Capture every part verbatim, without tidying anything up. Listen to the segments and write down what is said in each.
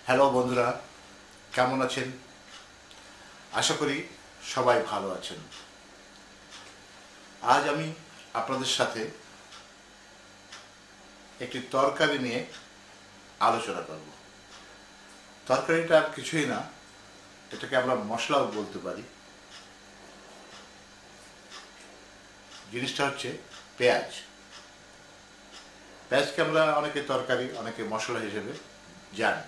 Hello বন্ধুরা, কেমন আছেন? আশা করি সবাই ভালো আছেন। আজ আমি আপনাদের সাথে একটি তরকারি নিয়ে আলোচনা করব। তরকারিটা আর কিছুই না, এটাকে আমরা মশলাও বলতে পারি। জিনিসটা হচ্ছে পেঁয়াজ। পেঁয়াজকে আমরা অনেকে তরকারি, অনেকে মশলা হিসেবে জানি।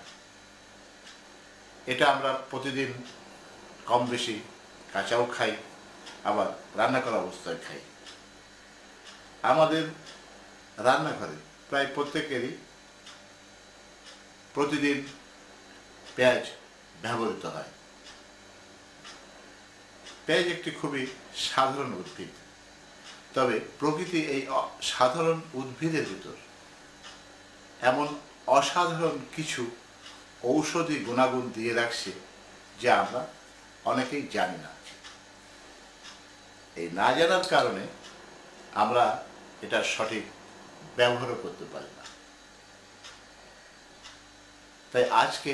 এটা আমরা প্রতিদিন কম বেশি কাঁচাও খাই, আবার রান্না করা অবস্থায় খাই। আমাদের রান্নাঘরে প্রায় প্রত্যেকেরই প্রতিদিন পেঁয়াজ ব্যবহৃত হয়। পেঁয়াজ একটি খুবই সাধারণ উদ্ভিদ, তবে প্রকৃতি এই সাধারণ উদ্ভিদের ভিতর এমন অসাধারণ কিছু ঔষধি গুণাগুণ দিয়ে রাখছে যা আমরা অনেকেই জানি না। এই না জানার কারণে আমরা এটার সঠিক ব্যবহারও করতে পারি না। তাই আজকে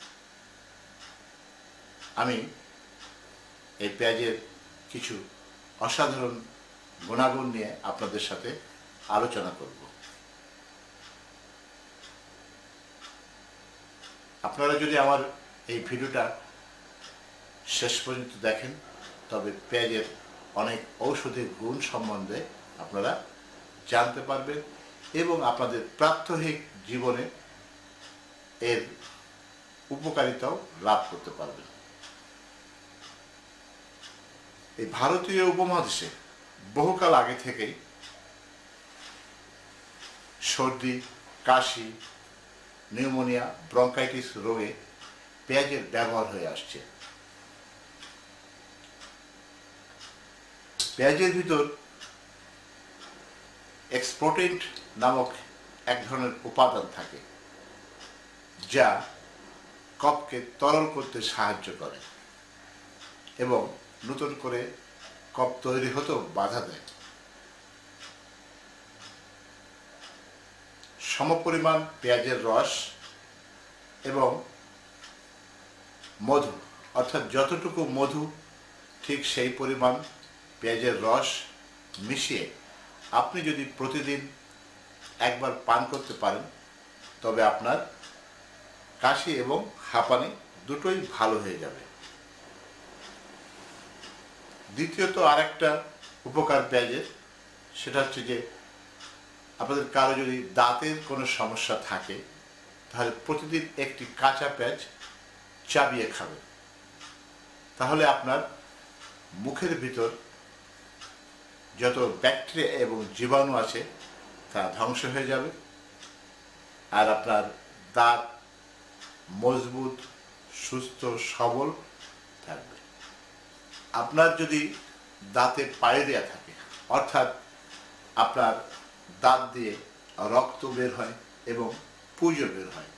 আমি এই পেঁয়াজের কিছু অসাধারণ গুণাগুণ নিয়ে আপনাদের সাথে আলোচনা করব। আপনারা যদি আমার এই ভিডিওটা শেষ পর্যন্ত দেখেন, তবে পেঁয়াজের অনেক ঔষধি গুণ সম্বন্ধে আপনারা জানতে পারবেন এবং আপনাদের প্রাত্যহিক জীবনে এর উপকারিতাও লাভ করতে পারবেন। এই ভারতীয় উপমহাদেশে বহুকাল আগে থেকেই সর্দি, কাশি, নিউমোনিয়া, ব্রঙ্কাইটিস রোগে পেঁয়াজের ব্যবহার হয়ে আসছে। পেঁয়াজের ভিতর এক্সপ্লোটেন্ট নামক এক ধরনের উপাদান থাকে, যা কফকে তরল করতে সাহায্য করে এবং নতুন করে কফ তৈরি হতেও বাধা দেয়। সমপরিমাণ পেঁয়াজের রস এবং মধু, অর্থাৎ যতটুকু মধু ঠিক সেই পরিমাণ পেঁয়াজের রস মিশিয়ে আপনি যদি প্রতিদিন একবার পান করতে পারেন, তবে আপনার কাশি এবং হাঁপানি দুটোই ভালো হয়ে যাবে। দ্বিতীয়ত আরেকটা উপকার পেঁয়াজের, সেটা হচ্ছে যে আপনাদের কারো যদি দাঁতের কোনো সমস্যা থাকে, তাহলে প্রতিদিন একটি কাঁচা পেঁয়াজ চাবিয়ে খাবেন। তাহলে আপনার মুখের ভিতর যত ব্যাকটেরিয়া এবং জীবাণু আছে তা ধ্বংস হয়ে যাবে, আর আপনার দাঁত মজবুত, সুস্থ, সবল থাকবে। আপনার যদি দাঁতে পায়রিয়া থাকে, অর্থাৎ আপনার দাঁত দিয়ে রক্ত বের হয় এবং পুঁজো বের হয়,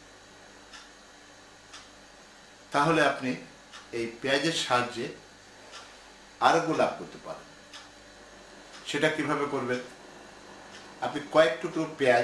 তাহলে আপনি এই পেঁয়াজের সাহায্যে আরোগ্য লাভ করতে পারেন। সেটা কিভাবে করবেন? আপনি কয়েক টুকরো পেঁয়াজ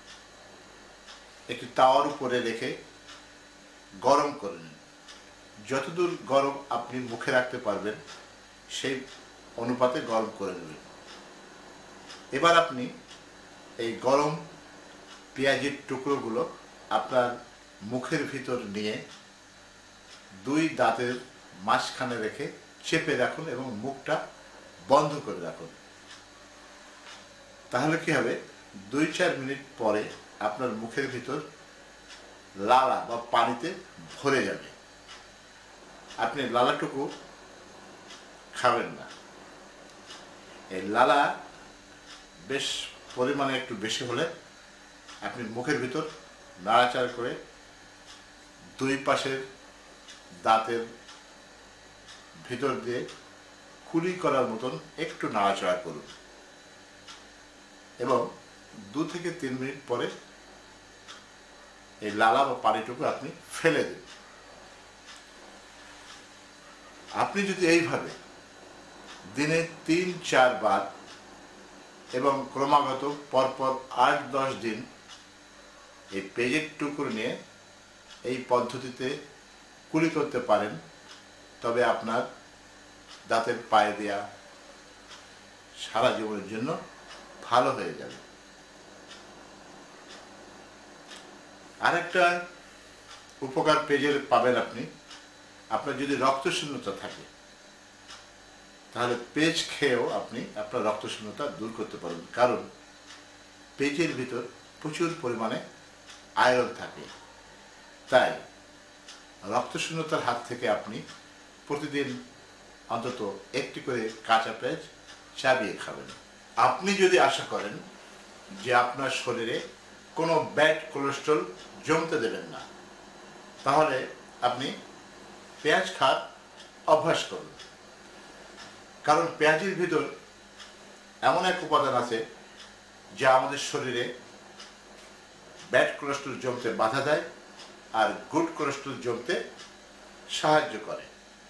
একটি তাওয়ার উপরে রেখে গরম করে নিন। যতদূর গরম আপনি মুখে রাখতে পারবেন সেই অনুপাতে গরম করে নেবেন। এবার আপনি এই গরম পেঁয়াজের টুকরোগুলো আপনার মুখের ভিতর নিয়ে দুই দাঁতের মাঝখানে রেখে চেপে রাখুন এবং মুখটা বন্ধ করে রাখুন। তাহলে কি হবে, দুই চার মিনিট পরে আপনার মুখের ভিতর লালা বা পানিতে ভরে যাবে। আপনি লালাটুকু খাবেন না। এই লালা বেশ পরিমাণে একটু বেশি হলে আপনি মুখের ভিতর নাড়াচাড়া করে দুই পাশের দাঁতের ভিতর দিয়ে কুলি করার মতন একটু নাড়াচাড়া করুন এবং দু থেকে তিন মিনিট পরে এই লালা বা পানিটুকু আপনি ফেলে দিন। আপনি যদি এইভাবে দিনে তিন চার বার এবং ক্রমাগত পরপর আট দশ দিন এই পেঁয়াজের টুকরো নিয়ে এই পদ্ধতিতে কুলি করতে পারেন তবে আপনার দাঁতের পায়ে দেয়া সারা জীবনের জন্য ভালো হয়ে যাবে। আরেকটা উপকার পেজের পাবেন আপনি, আপনার যদি রক্তশূন্যতা থাকে তাহলে পেজ খেয়েও আপনি আপনার রক্তশূন্যতা দূর করতে পারবেন, কারণ পেজের ভিতর প্রচুর পরিমাণে আয়রন থাকে। তাই রক্তশূন্যতার হাত থেকে আপনি প্রতিদিন অন্তত একটি করে কাঁচা পেঁয়াজ চাবিয়ে খাবেন। আপনি যদি আশা করেন যে আপনার শরীরে কোনো ব্যাড কোলেস্ট্রল জমতে দেবেন না, তাহলে আপনি পেঁয়াজ খাওয়ার অভ্যাস করুন, কারণ পেঁয়াজের ভিতর এমন এক উপাদান আছে যা আমাদের শরীরে ব্যাড কোলেস্ট্রল জমতে বাধা দেয় আর গুড কোলেস্ট্রল জমতে সাহায্য করে।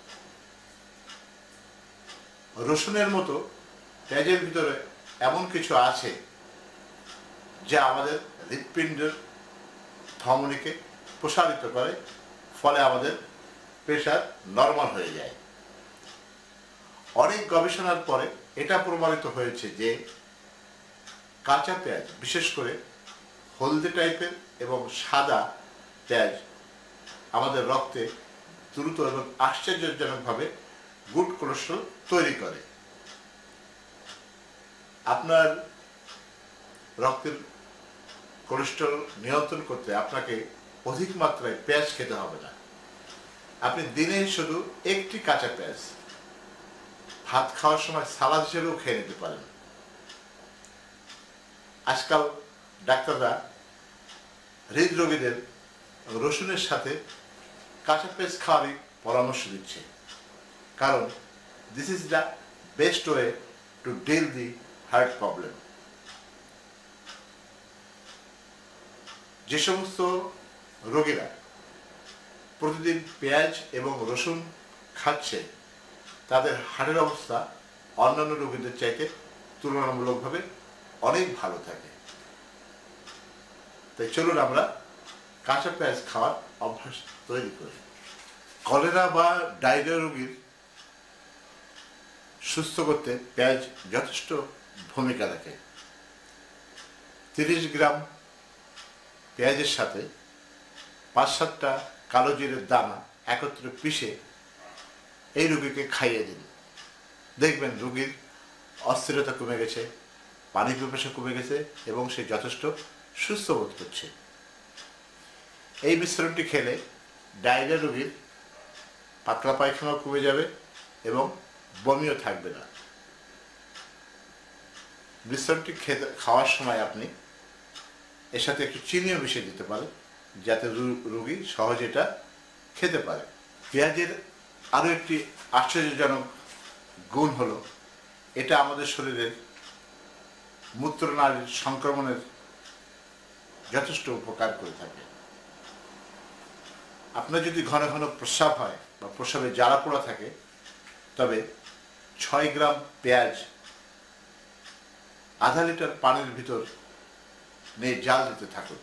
রসুনের মতো পেঁয়াজের ভিতরে এমন কিছু আছে যা আমাদের হৃৎপিণ্ডের ধমনীকে প্রসারিত করে, ফলে আমাদের প্রেশার নরমাল হয়ে যায়। অনেক গবেষণার পরে এটা প্রমাণিত হয়েছে যে কাঁচা পেঁয়াজ, বিশেষ করে হলদে টাইপের এবং সাদা পেঁয়াজ আমাদের রক্তে দ্রুত এবং আশ্চর্যজনকভাবে গুড কোলেস্ট্রল তৈরি করে। আপনার রক্তের কোলেস্ট্রল নিয়ন্ত্রণ করতে আপনাকে অধিক মাত্রায় পেঁয়াজ খেতে হবে না। আপনি দিনে শুধু একটি কাঁচা পেঁয়াজ ভাত খাওয়ার সময় সালাদ হিসেবেও খেয়ে নিতে পারেন। আজকাল ডাক্তাররা হৃদরোগীদের রসুনের সাথে কাঁচা পেঁয়াজ খাওয়ারই পরামর্শ দিচ্ছে, কারণ this is the best way to deal the heart problem. যে সমস্ত রোগীরা প্রতিদিন পেঁয়াজ এবং রসুন খাচ্ছে তাদের হার্টের অবস্থা অন্যান্য রোগীদের চাইতে তুলনামূলকভাবে অনেক ভালো থাকে। তাই চলুন আমরা কাঁচা পেঁয়াজ খাওয়ার অভ্যাস তৈরি করি। কলেরা বা ডায়রিয়া রোগীর সুস্থ করতে পেঁয়াজ যথেষ্ট ভূমিকা রাখে। তিরিশ গ্রাম পেঁয়াজের সাথে পাঁচ সাতটা কালো জিরের দানা একত্রে পিষে এই রোগীকে খাইয়ে দিন, দেখবেন রোগীর অস্থিরতা কমে গেছে, পানি পিপাসা কমে গেছে এবং সে যথেষ্ট সুস্থ বোধ করছে। এই মিশ্রণটি খেলে ডায়রিয়া রোগীর পাতলা পায়খানাও কমে যাবে এবং বমিও থাকবে না। মিশ্রণটি খেতে খাওয়ার সময় আপনি এর সাথে একটু চিনিও মিশিয়ে দিতে পারেন, যাতে রোগী সহজে এটা খেতে পারে। পেঁয়াজের আরও একটি আশ্চর্যজনক গুণ হলো এটা আমাদের শরীরের মূত্রনালীর সংক্রমণের যথেষ্ট উপকার করে থাকে। আপনার যদি ঘন ঘন প্রস্রাব হয় বা প্রস্রাবে জ্বালা পোড়া থাকে, তবে ছয় গ্রাম পেঁয়াজ আধা লিটার পানির ভিতর নিয়ে জাল দিতে থাকুন।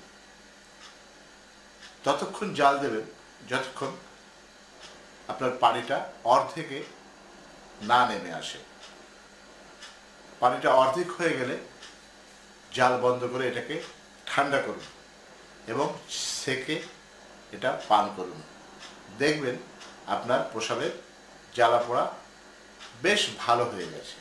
ততক্ষণ জাল দেবেন যতক্ষণ আপনার পানিটা অর্ধেকে না নেমে আসে। পানিটা অর্ধেক হয়ে গেলে জাল বন্ধ করে এটাকে ঠান্ডা করুন এবং সেকে এটা পান করুন। দেখবেন আপনার প্রস্রাবের জ্বালা পোড়া বেশ ভালো হয়ে গেছে।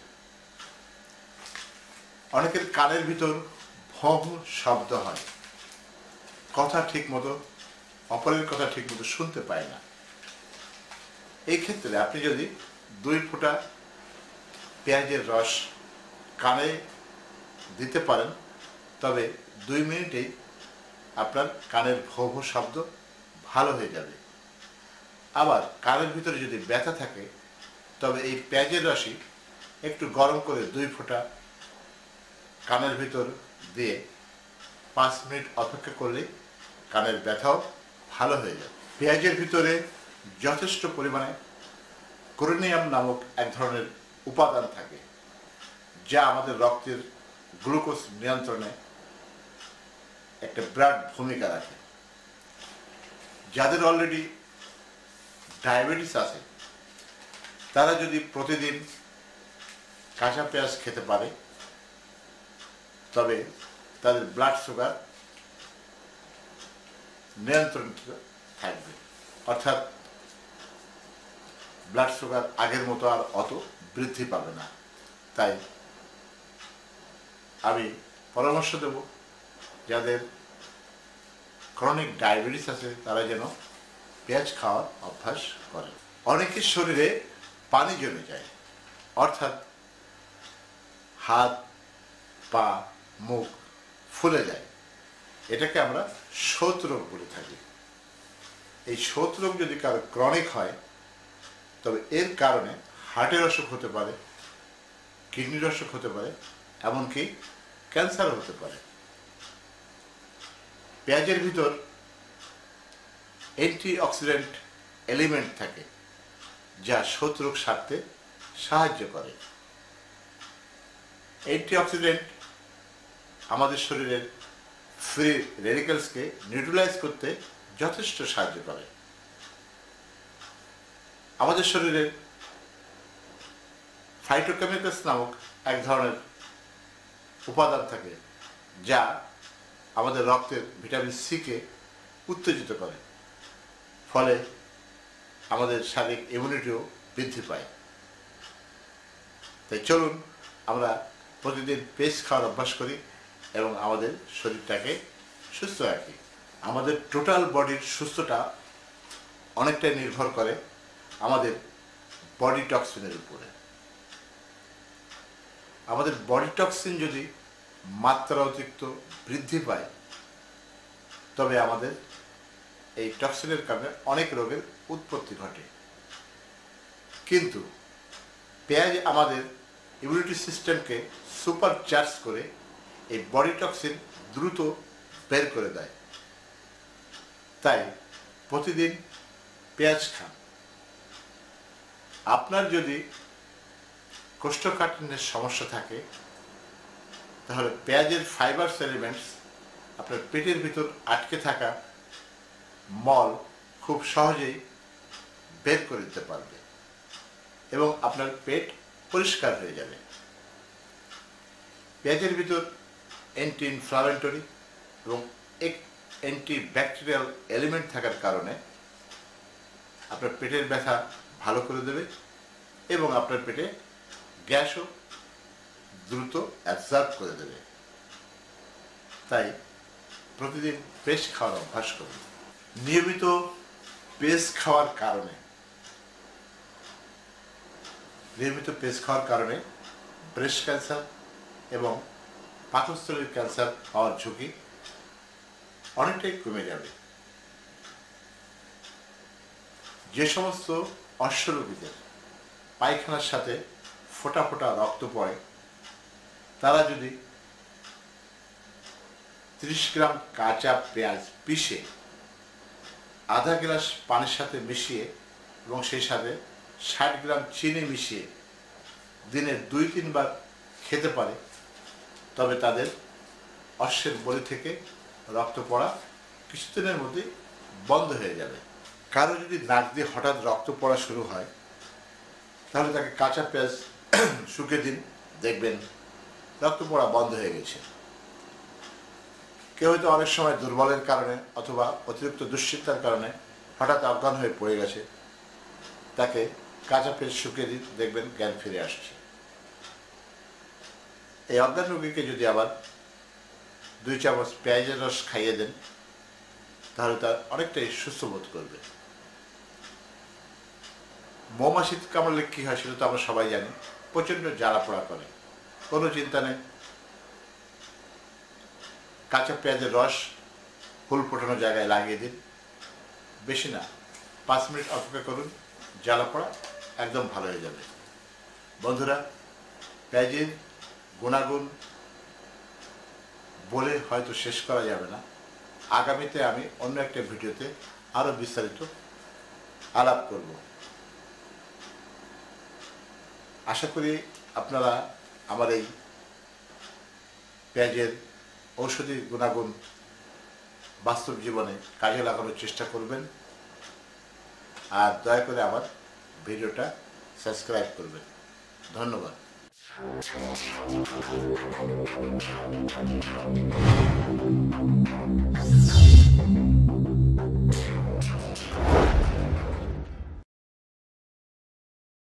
অনেকের কানের ভিতর ভঁ ভঁ শব্দ হয়, কথা ঠিক মতো অপরের কথা ঠিক মতো শুনতে পায় না। এই ক্ষেত্রে আপনি যদি দুই ফোঁটা পেঁয়াজের রস কানে দিতে পারেন, তবে দুই মিনিটেই আপনার কানের ভঁ ভঁ শব্দ ভালো হয়ে যাবে। আবার কানের ভিতরে যদি ব্যথা থাকে, তবে এই পেঁয়াজের রসই একটু গরম করে দুই ফোঁটা কানের ভিতর দিয়ে পাঁচ মিনিট অপেক্ষা করলে কানের ব্যথাও ভালো হয়ে যাবে। পেঁয়াজের ভিতরে যথেষ্ট পরিমাণে ক্রোনিয়াম নামক এক ধরনের উপাদান থাকে, যা আমাদের রক্তের গ্লুকোজ নিয়ন্ত্রণে একটা বিরাট ভূমিকা রাখে। যাদের অলরেডি ডায়াবেটিস আছে তারা যদি প্রতিদিন কাঁচা পেঁয়াজ খেতে পারে তবে তাদের ব্লাড সুগার নিয়ন্ত্রণে থাকবে, অর্থাৎ ব্লাড সুগার আগের মতো আর অত বৃদ্ধি পাবে না। তাই আমি পরামর্শ দেব যাদের ক্রনিক ডায়াবেটিস আছে তারা যেন পেঁয়াজ খাওয়ার অভ্যাস করে। অনেকের শরীরে পানি জমে যায়, অর্থাৎ হাত পা মুখ ফুলে যায়, এটাকে আমরা শোথ রোগ বলে থাকি। এই শোথ রোগ যদি কারো ক্রনিক হয় তবে এর কারণে হার্টের অসুখ হতে পারে, কিডনির অসুখ হতে পারে, এমনকি ক্যান্সারও হতে পারে। পেঁয়াজের ভিতর অ্যান্টিঅক্সিডেন্ট এলিমেন্ট থাকে যা শোথ রোগ সারতে সাহায্য করে। অ্যান্টিঅক্সিডেন্ট আমাদের শরীরের ফ্রি রেডিক্যালসকে নিউট্রালাইজ করতে যথেষ্ট সাহায্য করে। আমাদের শরীরের ফাইটোকেমিক্যালস নামক এক ধরনের উপাদান থাকে যা আমাদের রক্তের ভিটামিন সিকে উত্তেজিত করে, ফলে আমাদের শারীরিক ইমিউনিটিও বৃদ্ধি পায়। তাই চলুন আমরা প্রতিদিন পেঁয়াজ খাওয়ার অভ্যাস করি এবং আমাদের শরীরটাকে সুস্থ রাখি। আমাদের টোটাল বডির সুস্থতা অনেকটাই নির্ভর করে আমাদের বডি টক্সিনের উপরে। আমাদের বডি টক্সিন যদি মাত্রা অতিরিক্ত বৃদ্ধি পায় তবে আমাদের এই টক্সিনের কারণে অনেক রোগের উৎপত্তি ঘটে। কিন্তু পেঁয়াজ আমাদের ইমিউনিটি সিস্টেমকে সুপার চার্জ করে এই বডি টক্সিন দ্রুত বের করে দেয়। তাই প্রতিদিন পেঁয়াজ খান। আপনার যদি কোষ্ঠকাঠিন্যের সমস্যা থাকে তাহলে পেঁয়াজের ফাইবারস এলিমেন্টস আপনার পেটের ভিতর আটকে থাকা মল খুব সহজেই বের করে দিতে পারবে এবং আপনার পেট পরিষ্কার হয়ে যাবে। পেঁয়াজের ভিতর অ্যান্টি ইনফ্লামেটরি এবং এক অ্যান্টি ব্যাকটেরিয়াল এলিমেন্ট থাকার কারণে আপনার পেটের ব্যথা ভালো করে দেবে এবং আপনার পেটে গ্যাসও দ্রুত অ্যাবজর্ব করে দেবে। তাই প্রতিদিন পেঁয়াজ খাওয়ার অভ্যাস করুন। নিয়মিত পেঁয়াজ খাওয়ার কারণে নিয়মিত পেঁয়াজ খাওয়ার কারণে ব্রেস্ট ক্যান্সার এবং পাকস্থলীর ক্যান্সার হওয়ার ঝুঁকি অনেকটাই কমে যাবে। যে সমস্ত অশ্বরোগীদের পায়খানার সাথে ফোঁটা ফোঁটা রক্ত পড়ে তারা যদি ত্রিশ গ্রাম কাঁচা পেঁয়াজ পিষে আধা গ্লাস পানির সাথে মিশিয়ে এবং সেই সাথে ষাট গ্রাম চিনি মিশিয়ে দিনে দুই তিনবার খেতে পারে তবে তাদের অশ্বের বলি থেকে রক্ত পড়া কিছুদিনের মধ্যেই বন্ধ হয়ে যাবে। কারো যদি নাক দিয়ে হঠাৎ রক্ত পড়া শুরু হয় তাহলে তাকে কাঁচা পেঁয়াজ শুকিয়ে দিন, দেখবেন রক্ত পড়া বন্ধ হয়ে গেছে। কেউ হয়তো অনেক সময় দুর্বলের কারণে অথবা অতিরিক্ত দুশ্চিন্তার কারণে হঠাৎ অজ্ঞান হয়ে পড়ে গেছে, তাকে কাঁচা পেঁয়াজ শুকিয়ে দিন, দেখবেন জ্ঞান ফিরে আসছে। এই অজ্ঞান রোগীকে যদি আবার দুই চামচ পেঁয়াজের রস খাইয়ে দেন তাহলে তার অনেকটাই সুস্থ বোধ করবে। মৌমাছি কামড়ালে কী হয় সেটা তো আমরা সবাই জানি, প্রচণ্ড জ্বালা পোড়া করে। কোনো চিন্তা নেই, কাঁচা পেঁয়াজের রস ফুল ফোটানো জায়গায় লাগিয়ে দিন, বেশি না পাঁচ মিনিট অপেক্ষা করুন, জ্বালা পোড়া একদম ভালো হয়ে যাবে। বন্ধুরা, পেঁয়াজের গুণাগুণ বলে হয়তো শেষ করা যাবে না। আগামীতে আমি অন্য একটা ভিডিওতে আরও বিস্তারিত আলাপ করব। আশা করি আপনারা আমার এই পেঁয়াজের ঔষধি গুণাগুণ বাস্তব জীবনে কাজে লাগানোর চেষ্টা করবেন। আর দয়া করে আমার ভিডিওটা সাবস্ক্রাইব করবেন। ধন্যবাদ।